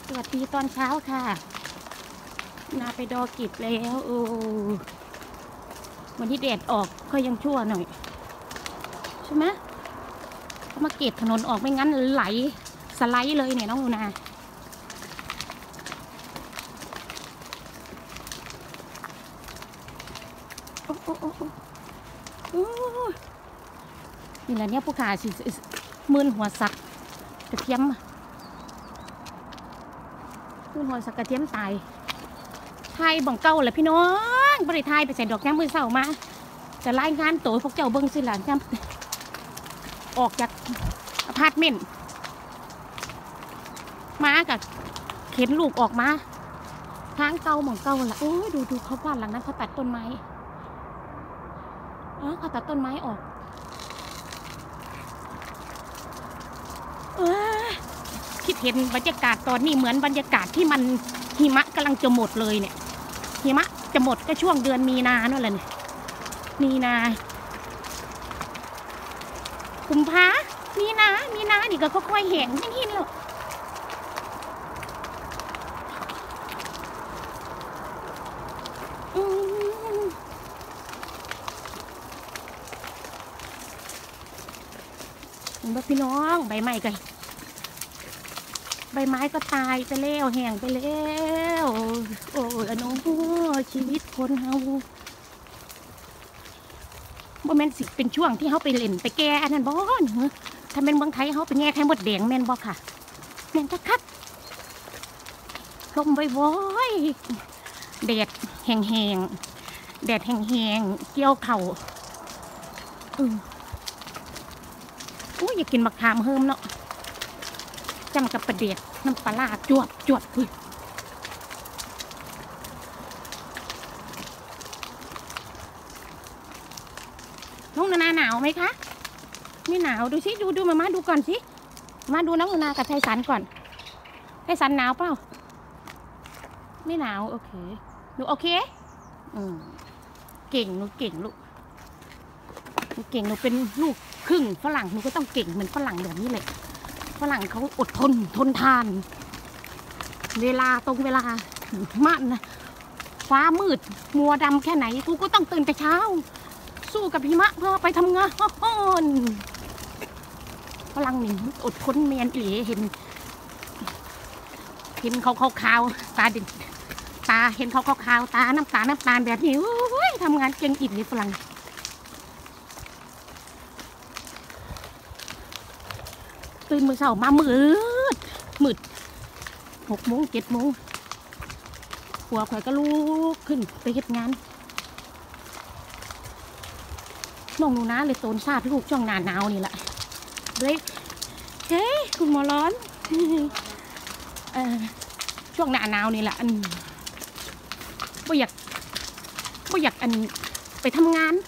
สวัสดีตอนเช้าค่ะนาไปดอกิบแล้วโอ้วันที่แดดออกก็ยังชั่วหน่อยใช่ไหมเขามาเก็บถนนออกไม่งั้นไหลสไลด์เลยเนี่ยน้องนาโอ้โอ้โอ้โอ้นี่แหละเนี่ยผู้ขาสิมื่นหัวสักกระเทียมมื่นหัวสักกระเทียมตายไทยบังเก่าแหละพี่น้องบริไทยไปใส่ดอกย่างมือเสามาจะรายงานตัวพวกเจ้าเบิ้งสิหลานย่ำออกจากอพาร์ตเมนต์มากับเข็นลูกออกมาทางเก่าบังเก่าละโอ้ยดูเขาบ้านหลังนั้นเขาตัดต้นไม้เขาตัดต้นไม้ออกคิดเห็นบรรยากาศตอนนี้เหมือนบรรยากาศที่มันหิมะกำลังจะหมดเลยเนี่ยหิมะจะหมดก็ช่วงเดือนมีนานั่นแหละเนี่ยมีนากุมภามีนานี่ก็ค่อยๆแห้งไม่หินหรอกเห็นป่ะพี่น้องใบไม้กันใบไม้ก็ตายไปแล้วแห้งไปแล้วโอ้ยน้องชีวิตคนเฮาบ่แม่นสิเป็นช่วงที่เขาไปเล่นไปแก่อันนั้นบ่เหรอถ้าเป็นเมืองไทยเขาไปแง่ไข่มดแดงแม่นบ่ค่ะแม่นจะคัดลมบ่อยๆแดดแห้งๆแดดแห้งๆเกี่ยวเข่าอุ้ยอยากกินมะขามเฮิมเนาะจำกับประเดี๋ยวน้ำปลาจวบอุ้ยน้องนาหนาวไหมคะไม่หนาวดูสิดูมาดูก่อนสิมาดูน้องนากับไทสันก่อนไทสันหนาวเปล่าไม่หนาวโอเคหนูโอเคเก่งหนูเก่งลูกหนูเก่งหนูเป็นลูกครึ่งฝรั่งหนูก็ต้องเก่งเหมือนฝรั่งแบบนี้เลยฝรั่งเขาอดทนทานเวลาตรงเวลามันนะฟ้ามืดมัวดำแค่ไหนกูก็ต้องตื่นแต่เช้าสู้กับหิมะเพื่อไปทำงานฝรั่งนี่อดทนเมียนอีเห็นเขาขาวตาดิตาเห็นเขาขาวตาน้ำตาลแบบนี้ทำงานเก่งอีกเลยฝรั่งตื่นมือเช้ามามืด6 โมง 7 โมงหัวข่อยก็ลุกขึ้นไปเฮ็ดงานน้องหนูนะเลยโตนซาดลูกช่วงหน้าหนาวนี่แหละเบรกเฮ้ยคุณหมอร้อนช่วงหน้าหนาวนี่แหละไม่อยากไปทำงาน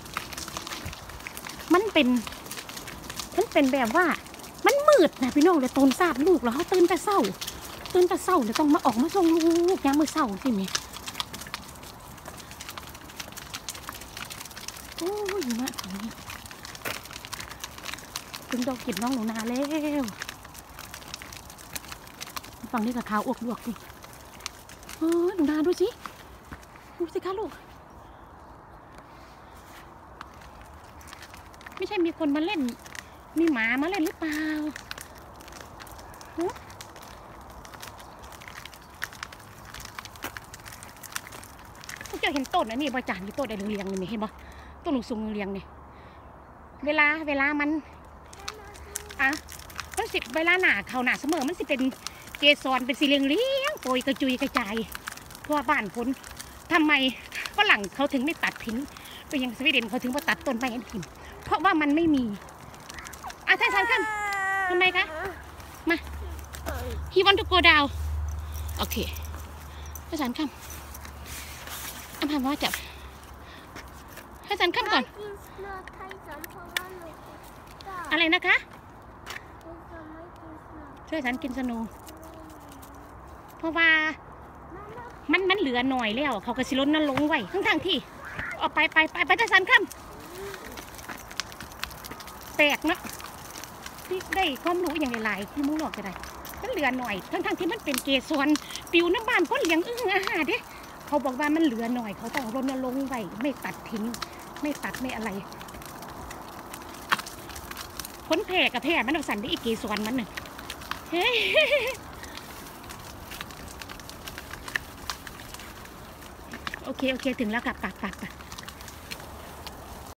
มันเป็นแบบว่ามันมืดนะพี่น้องเลยโตนซาดลูกแล้วเขาตื่นแต่เช้าเดี๋ยวต้องมาออกมาส่งลูกยามมื้อเช้าสิแม่โอ้ยมากนี่ถึงดอกเก็บน้องหนูนาแล้วฝั่งนี้กับขาวอวกลวกดิหนูนาดูสิคะลูกไม่ใช่มีคนมาเล่นมีหมามาเล่นหรือเปล่าพวกเจ้าเห็นต้นอันนี้บ่จ่ามีต้นอะไรเรียงนี่เห็นบ่ต้นหนูสูงเรียงนี่เวลามันมันสิเวลาหนาเขาหนาเสมอมันสิเป็นเกสรเป็นสีเลี้ยงโปรยกระจุยกระจายทั่วบ้านพ้นทำไมฝรั่งเขาถึงไม่ตัดทิ้งไปยังสวีเดนเขาถึงมาตัดต้นไม้ให้กินเพราะว่ามันไม่มีท่านสันกันทำไมคะมา he want to go down โอเคท่านสันคำพาว่าจับท่านสันคำก่อนอะไรนะคะช่วยฉันกินสโนว์เพราะว่ามันเหลือหน่อยแล้วเขาก็สิล้นนั่นลงไว้ทั้งที่ออกไปท่านสันคำแปลกเนาะที่ได้ความรู้อย่างหลายที่มุ้งหลอกจะได้มันเหลือหน่อยทั้งที่มันเป็นเกสรปิวน้ำบ้านก็เลี้ยงอาหารเด้เขาบอกว่ามันเหลือหน่อยเขาต้องรณรงค์ไว้ไม่ตัดทิ้งไม่ตัดไม่อะไรพ้นแผ่กับแผ่มันเอาสันได้อีกเกสรมันน่ะเฮ้ยโอเคถึงแล้วค่ะปาก